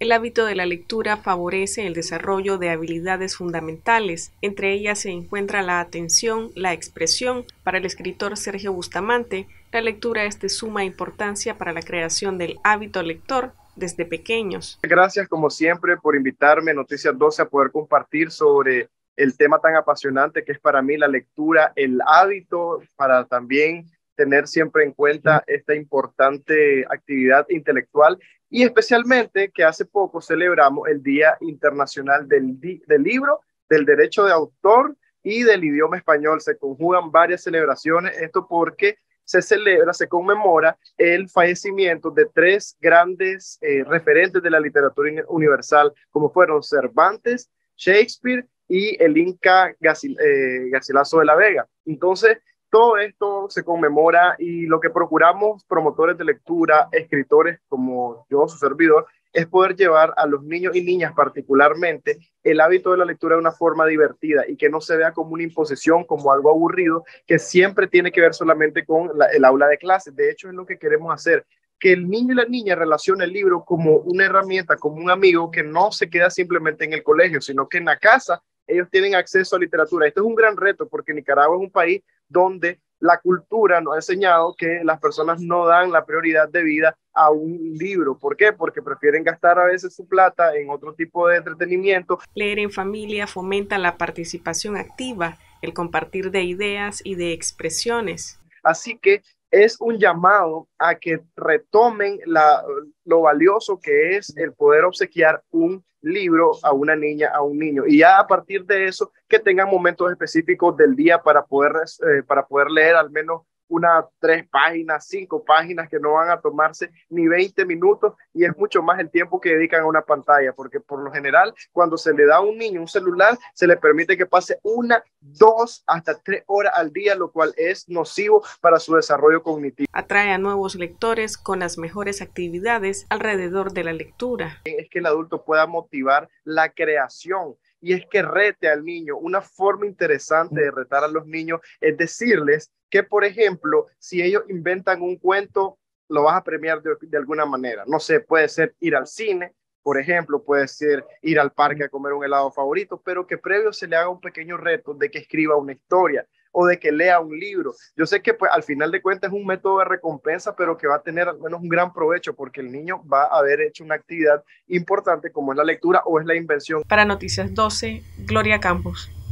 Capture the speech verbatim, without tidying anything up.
El hábito de la lectura favorece el desarrollo de habilidades fundamentales. Entre ellas se encuentra la atención, la expresión. Para el escritor Sergio Bustamante, la lectura es de suma importancia para la creación del hábito lector desde pequeños. Gracias, como siempre, por invitarme a Noticias doce a poder compartir sobre el tema tan apasionante que es para mí la lectura, el hábito, para también tener siempre en cuenta esta importante actividad intelectual y especialmente que hace poco celebramos el Día Internacional del, del Libro, del Derecho de Autor y del Idioma Español. Se conjugan varias celebraciones, esto porque se celebra, se conmemora el fallecimiento de tres grandes eh, referentes de la literatura universal, como fueron Cervantes, Shakespeare y el Inca Garcil, eh, Garcilaso de la Vega. Entonces, todo esto se conmemora y lo que procuramos, promotores de lectura, escritores como yo, su servidor, es poder llevar a los niños y niñas particularmente el hábito de la lectura de una forma divertida y que no se vea como una imposición, como algo aburrido, que siempre tiene que ver solamente con la, el aula de clases. De hecho, es lo que queremos hacer, que el niño y la niña relacione el libro como una herramienta, como un amigo que no se queda simplemente en el colegio, sino que en la casa ellos tienen acceso a literatura. Esto es un gran reto porque Nicaragua es un país donde la cultura nos ha enseñado que las personas no dan la prioridad de vida a un libro. ¿Por qué? Porque prefieren gastar a veces su plata en otro tipo de entretenimiento. Leer en familia fomenta la participación activa, el compartir de ideas y de expresiones. Así que es un llamado a que retomen la, lo valioso que es el poder obsequiar un libro a una niña, a un niño, y ya a partir de eso que tengan momentos específicos del día para poder, eh, para poder leer al menos unas tres páginas, cinco páginas que no van a tomarse ni veinte minutos y es mucho más el tiempo que dedican a una pantalla, porque por lo general cuando se le da a un niño un celular se le permite que pase una, dos, hasta tres horas al día, lo cual es nocivo para su desarrollo cognitivo. Atrae a nuevos lectores con las mejores actividades alrededor de la lectura. Es que el adulto pueda motivar la creación y es que rete al niño. Una forma interesante de retar a los niños es decirles que, por ejemplo, si ellos inventan un cuento, lo vas a premiar de, de alguna manera. No sé, puede ser ir al cine, por ejemplo, puede ser ir al parque a comer un helado favorito, pero que previo se le haga un pequeño reto de que escriba una historia o de que lea un libro. Yo sé que pues, al final de cuentas es un método de recompensa, pero que va a tener al menos un gran provecho porque el niño va a haber hecho una actividad importante como es la lectura o es la invención. Para Noticias doce, Gloria Campos.